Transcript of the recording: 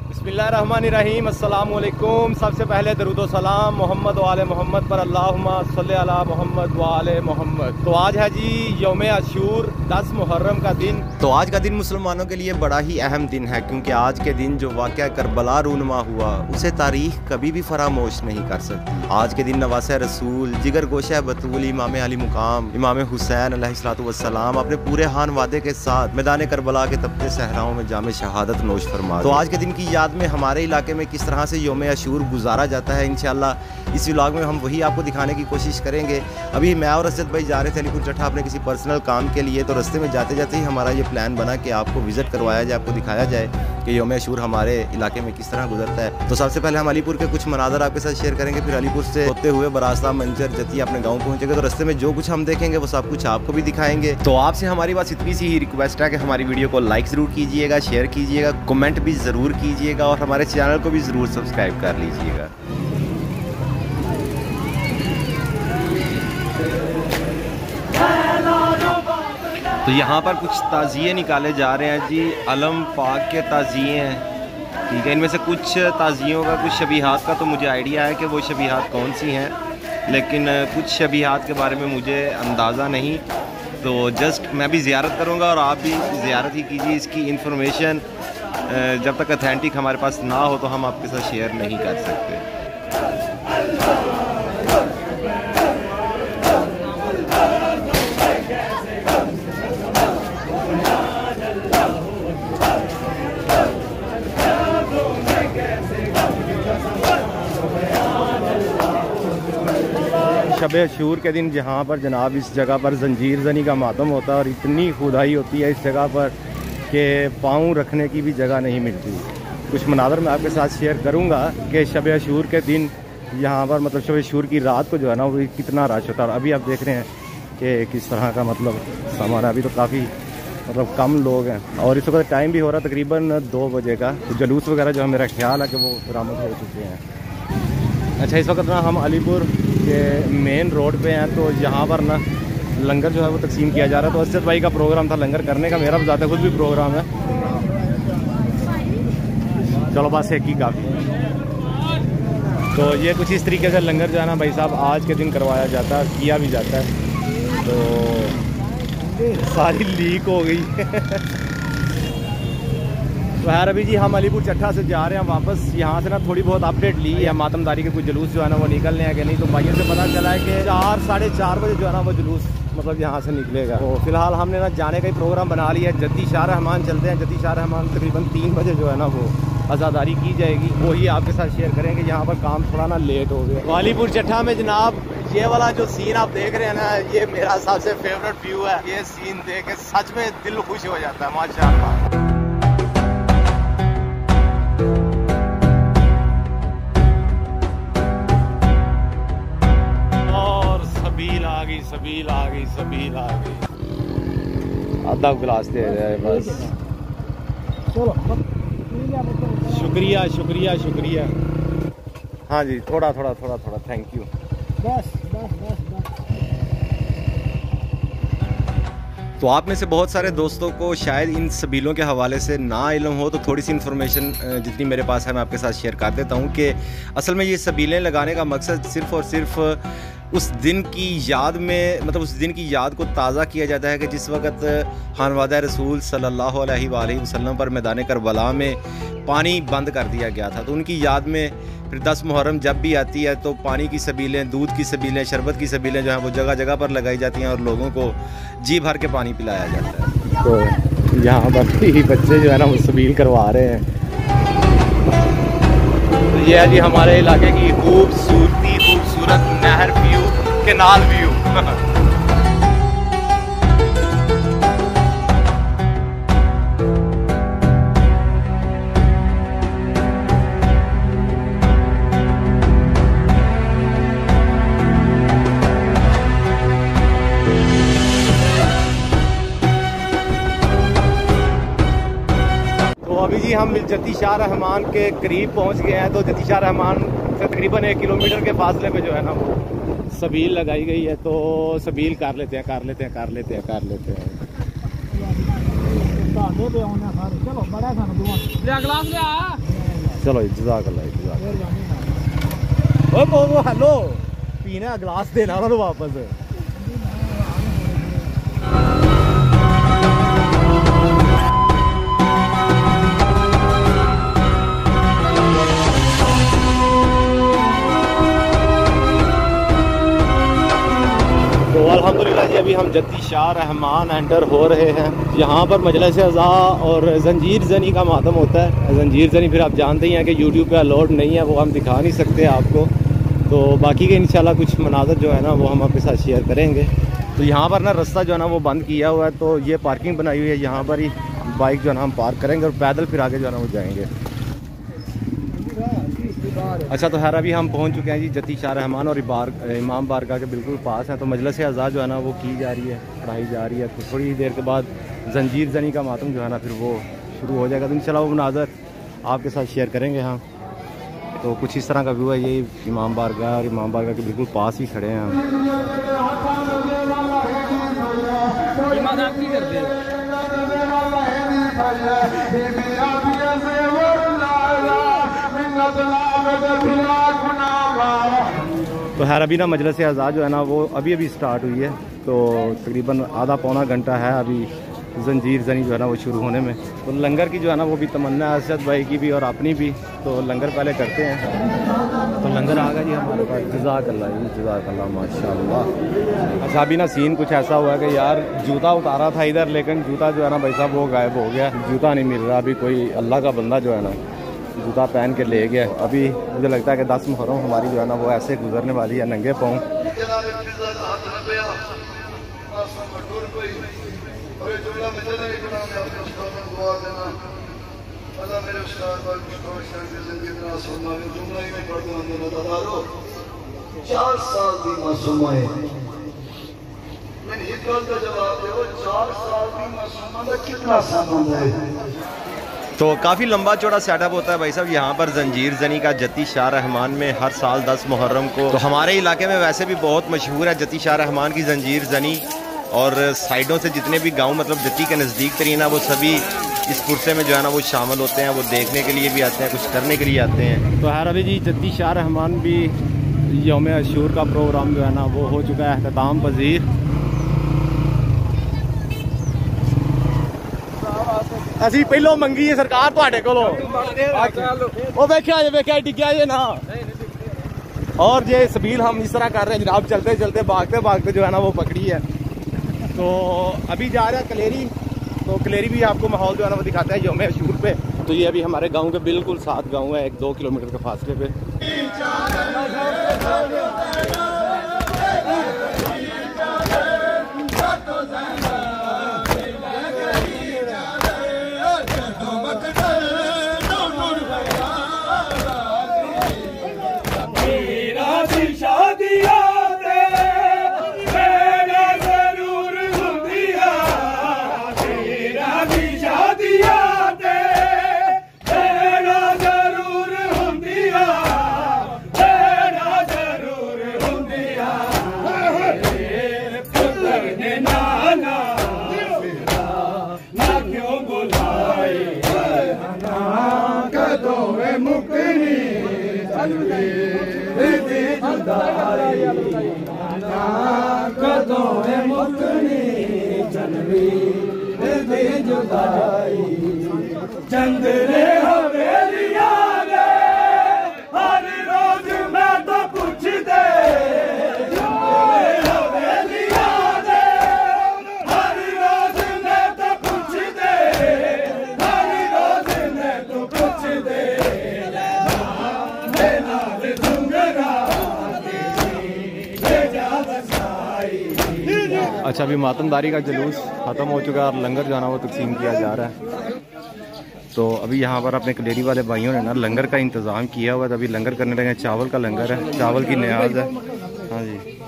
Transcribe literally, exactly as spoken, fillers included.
बिस्मिल्लाहिर्रहमानिर्रहीम, अस्सलामु अलैकुम। सबसे पहले दरूद सलाम मोहम्मद वाले मोहम्मद पर, अल्लाहुम्मा सल्ली अला मोहम्मद वाले मोहम्मद। तो आज है जी यौम आशूर, दस मुहर्रम का दिन। तो आज का दिन मुसलमानों के लिए बड़ा ही अहम दिन है, क्योंकि आज के दिन जो वाक़या करबला रूनुमा हुआ उसे तारीख कभी भी फरामोश नहीं कर सकती। आज के दिन नवासे रसूल, जिगर गोशा बतूल, इमाम अली मुकाम, इमाम हुसैन अलैहिस्सलातु वस्सलाम अपने पूरे हान वादे के साथ मैदान करबला के तपते सहराओं में जामे शहादत नोश फरमा। तो आज के दिन की याद में हमारे इलाके में किस तरह से यौम आशूर गुजारा जाता है, इंशाल्लाह इस व्लॉग में हम वही आपको दिखाने की कोशिश करेंगे। अभी मैं और असद भाई जा रहे थे अलीपुर चट्ठा अपने किसी पर्सनल काम के लिए, तो रास्ते में जाते जाते ही हमारा ये प्लान बना कि आपको विज़िट करवाया जाए, आपको दिखाया जाए कि यौम आशूर हमारे इलाके में किस तरह गुजरता है। तो सबसे पहले हम अलीपुर के कुछ मनाज़र आपके साथ शेयर करेंगे, फिर अलीपुर से होते हुए बरास्ता, मंजर, जतिया अपने गाँव पहुँचेंगे। तो रास्ते में जो कुछ हम देखेंगे वो सब कुछ आपको भी दिखाएंगे। तो आपसे हमारी बस इतनी सी ही रिक्वेस्ट है कि हमारी वीडियो को लाइक ज़रूर कीजिएगा, शेयर कीजिएगा, कमेंट भी ज़रूर कीजिएगा और हमारे चैनल को भी ज़रूर सब्सक्राइब कर लीजिएगा। तो यहाँ पर कुछ ताज़िए निकाले जा रहे हैं जी, अलम पाक के ताज़िए हैं, ठीक है। इनमें से कुछ ताज़ियों का, कुछ शबीहात का तो मुझे आइडिया है कि वो शबीहात कौन सी हैं, लेकिन कुछ शबीहात के बारे में मुझे अंदाज़ा नहीं। तो जस्ट मैं भी ज़ियारत करूँगा और आप भी ज़ियारत ही कीजिए। इसकी इन्फॉर्मेशन जब तक अथेंटिक हमारे पास ना हो तो हम आपके साथ शेयर नहीं कर सकते। शब आशूर के दिन जहाँ पर जनाब इस जगह पर जंजीर जनी का मातम होता है और इतनी खुदाई होती है इस जगह पर कि पाँव रखने की भी जगह नहीं मिलती। कुछ मनाज़र मैं आपके साथ शेयर करूँगा कि शब आशूर के दिन यहाँ पर, मतलब शब आशूर की रात को जो है ना वो कितना रश होता है। अभी आप देख रहे हैं कि किस तरह का मतलब सामान, अभी तो काफ़ी मतलब कम लोग हैं और इस वक्त टाइम भी हो रहा है तकरीबन दो बजे का। तो जुलूस वगैरह जो है मेरा ख्याल है कि वो बरामद हो चुके हैं। अच्छा, इस वक्त ना हम अलीपुर के मेन रोड पे हैं, तो यहाँ पर ना लंगर जो है वो तकसीम किया जा रहा है। तो असद भाई का प्रोग्राम था लंगर करने का, मेरा बताते खुद भी प्रोग्राम है। चलो बस एक ही काफ़ी। तो ये कुछ इस तरीके से लंगर जो है ना भाई साहब आज के दिन करवाया जाता है, किया भी जाता है। तो सारी लीक हो गई तो यार अभी जी हम अलीपुर चट्ठा से जा रहे हैं वापस। यहाँ से ना थोड़ी बहुत अपडेट ली है, मातमदारी के कुछ जुलूस जो है ना वो निकलने हैं कि नहीं। तो भाइयों से पता चला है कि चार साढ़े चार बजे जो है ना वो जुलूस मतलब यहाँ से निकलेगा। तो फिलहाल हमने ना जाने का ही प्रोग्राम बना लिया है। जद्दी शाह रहमान चलते हैं। जद्दी शाह रहमान तकरीबन तीन बजे जो है ना वो आज़ादारी की जाएगी, वही आपके साथ शेयर करेंगे। यहाँ पर काम थोड़ा ना लेट हो गया। अलीपुर चट्ठा में जनाब ये वाला जो सीन आप देख रहे हैं ना, ये मेरा सबसे फेवरेट व्यू है। ये सीन देख के सच में दिल खुश हो जाता है, माशाअल्लाह। सबील आ गई, सबील आ गई, सबील आ गई। आधा गिलास दे रहा है बस। शुक्रिया शुक्रिया शुक्रिया। हाँ जी, थोड़ा थोड़ा थोड़ा थोड़ा थैंक यू। बस बस बस बस। तो आप में से बहुत सारे दोस्तों को शायद इन सबीलों के हवाले से ना इल्म हो, तो थोड़ी सी इन्फॉर्मेशन जितनी मेरे पास है मैं आपके साथ शेयर कर देता हूँ कि असल में ये सबीलें लगाने का मकसद सिर्फ़ और सिर्फ उस दिन की याद में, मतलब उस दिन की याद को ताज़ा किया जाता है कि जिस वक़्त खानवादा रसूल सल्लल्लाहु अलैहि वसल्लम पर मैदान करबला में पानी बंद कर दिया गया था। तो उनकी याद में फिर दस मुहर्रम जब भी आती है तो पानी की सबीलें, दूध की सबीलें, शरबत की सबीलें जो हैं वो जगह जगह पर लगाई जाती हैं और लोगों को जी भर के पानी पिलाया जाता है। तो यहाँ पर ही बच्चे जो है ना वो सबील करवा रहे हैं। तो ये है जी हमारे इलाके की खूबसूरती, खूबसूरत नहर व्यू, केनाल व्यू। अभी जी हम जद्दी शाह रहमान के करीब पहुंच गए हैं। तो जद्दी शाह रहमान से तकरीबन एक किलोमीटर के फासले पे जो है ना वो सबील लगाई गई है। तो सबील कर लेते हैं कर लेते हैं कर लेते हैं कर लेते हैं चलो बड़ा चलो जज़ाकल्लाह जज़ाकल्लाह। ओ वो हेलो पीने का गिलास देना ना वापस। तो अल्हम्दुलिल्लाह जी अभी हम जद्दी शाह रहमान एंटर हो रहे हैं। यहाँ पर मजलिस अज़ा और जंजीर ज़नी का मातम होता है। जंजीर ज़नी फिर आप जानते ही हैं कि यूट्यूब पे अपलोड नहीं है, वो हम दिखा नहीं सकते आपको। तो बाकी के इंशाल्लाह कुछ मनाज़र जो है ना वो हम आपके साथ शेयर करेंगे। तो यहाँ पर ना रास्ता जो है ना वो बंद किया हुआ है, तो ये पार्किंग बनाई हुई है, यहाँ पर ही बाइक जो है ना हम पार्क करेंगे और पैदल फिर आगे जो है ना वो जाएंगे। अच्छा तो खैर अभी हम पहुंच चुके हैं जी जद्दी शाह रहमान और बार इमाम बारगाह के बिल्कुल पास है। तो मजलिस अज़ा जो है ना वो की जा रही है, पढ़ाई जा रही है। तो थोड़ी ही देर के बाद जंजीर ज़नी का मातम जो है ना फिर वो शुरू हो जाएगा। तो इंशाल्लाह वो मनाज़र आपके साथ शेयर करेंगे हम। तो कुछ इस तरह का व्यू है, ये इमाम बारगाह और इमाम बारगाह के बिल्कुल पास ही खड़े हैं हम। तो खैर अभी ना मजलिस अज़ा जो है ना वो अभी अभी स्टार्ट हुई है। तो तकरीबन आधा पौना घंटा है अभी जंजीर ज़नी जो है ना वो शुरू होने में। तो लंगर की जो है ना वो भी तमन्ना है असद भाई की भी और अपनी भी। तो लंगर पहले करते हैं। तो लंगर आ गया जी हमारे पास। जज़ाकल्लाह जज़ाकल्लाह माशाअल्लाह। अच्छा अभी ना सीन कुछ ऐसा हुआ है कि यार जूता उतारा था इधर, लेकिन जूता जो है ना भाई साहब वो गायब हो गया, जूता नहीं मिल रहा। अभी कोई अल्लाह का बंदा जो है ना जूता पहन के ले गया। अभी मुझे लगता है कि दस मुहर्रम हमारी जो है ना वो ऐसे गुजरने वाली है नंगे पाँव। चार साल की मासूमा है, मैंने एक गल का जवाब दे, चार साल की मासूमा का कितना सामान है। तो काफ़ी लंबा चौड़ा सेटअप होता है भाई साहब यहाँ पर जंजीर ज़नी का जद्दी शाह रहमान में हर साल दस मुहर्रम को। तो हमारे इलाके में वैसे भी बहुत मशहूर है जद्दी शाह रहमान की जंजीर ज़नी, और साइडों से जितने भी गांव मतलब जद्दी के नज़दीक तरीन है वो सभी इस पुरसे में जो है ना वो शामिल होते हैं। वो देखने के लिए भी आते हैं, कुछ करने के लिए आते हैं। तो खैर अभी जी जद्दी शाह रहमान भी यौम अशूर का प्रोग्राम जो है ना वो हो चुका है अख्ताम पजीर। ਅਸੀਂ ਪਹਿਲੋਂ ਮੰਗੀ ਹੈ ਸਰਕਾਰ ਤੁਹਾਡੇ ਕੋਲੋਂ ਉਹ ਵੇਖਿਆ ਜੇ ਵੇਖਿਆ डिग्या जे ना। और ये सबील हम इस तरह कर रहे हैं जनाब, चलते चलते भागते भागते जो है ना वो पकड़ी है। तो अभी जा रहा है कलेरी। तो कलेरी भी आपको माहौल जो है ना वो दिखाता है यौम अशूर पे। तो ये अभी हमारे गांव के बिल्कुल साथ गांव है, एक दो किलोमीटर के फासले पे। चंद्रे हवेलिया ने हर रोज मैं तो कुछ दे, हवेलिया ने हर रोज मैं तो कुछ दे, हर रोज मैं तो कुछ दे। अच्छा अभी मातमदारी का जुलूस ख़त्म हो चुका है और लंगर जो है ना वो तकसीम किया जा रहा है। तो अभी यहाँ पर अपने कलेरी वाले भाइयों ने ना लंगर का इंतज़ाम किया हुआ है। तो अभी लंगर करने लगे, चावल का लंगर है, चावल की न्याज है। हाँ जी